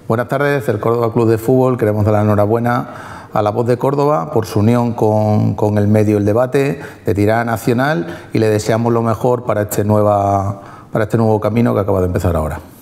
Buenas tardes, el Córdoba Club de Fútbol. Queremos dar la enhorabuena a La Voz de Córdoba por su unión con el medio El Debate de tirada nacional y le deseamos lo mejor para este nuevo camino que acaba de empezar ahora.